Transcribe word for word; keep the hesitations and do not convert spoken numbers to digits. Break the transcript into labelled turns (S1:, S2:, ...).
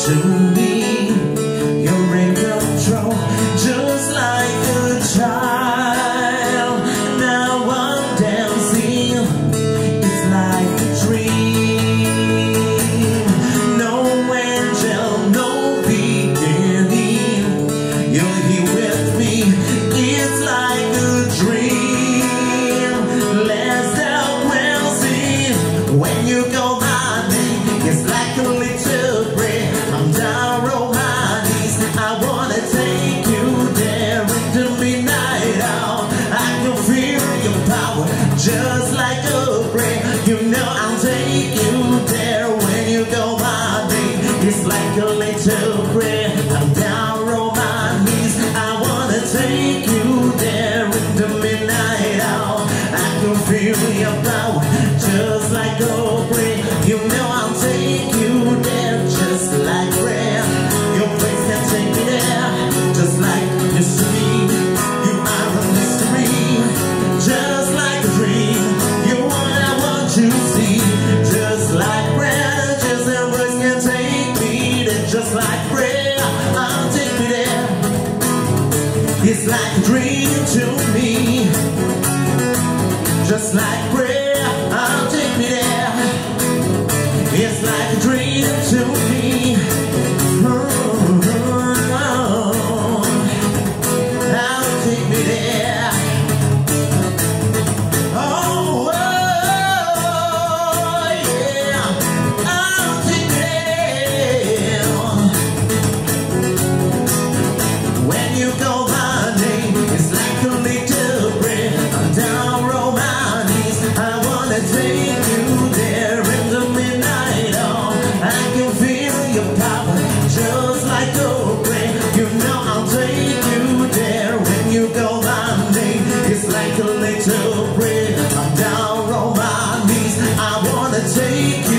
S1: to me. You're in control, just like a child. Now I'm dancing, it's like a dream. No angel, no beginning. You're here with me, it's like a dream. Let's help well see when you go my name. It's like a little breath. I'm down on my knees. I wanna take you there into midnight hour. I can feel your power, just like a breath. You know I'll take you there when you go my name. It's like a little breath. I'm down on my knees. I wanna take you there into midnight hour. I can feel your power, just like a breath. You know I'll take you there, just like breath. Your face can take me there, just like history. You are a mystery, just like a dream. You're what I want to see, just like breath. Just the words can take me there, just like breath. I'll take me there. It's like a dream to me, just like breath. I'll take me there. It's like a dream to me. Oh, oh, oh. I'll take me there. Oh, oh, yeah. I'll take me there. When you go my name, it's like a little breath. I'm down on my knees. I wanna take you there in the midnight hour. I can feel your power, just like a breath. You know I'll take you there when you go my name. It's like a little breath. I'm down on my knees. I wanna take you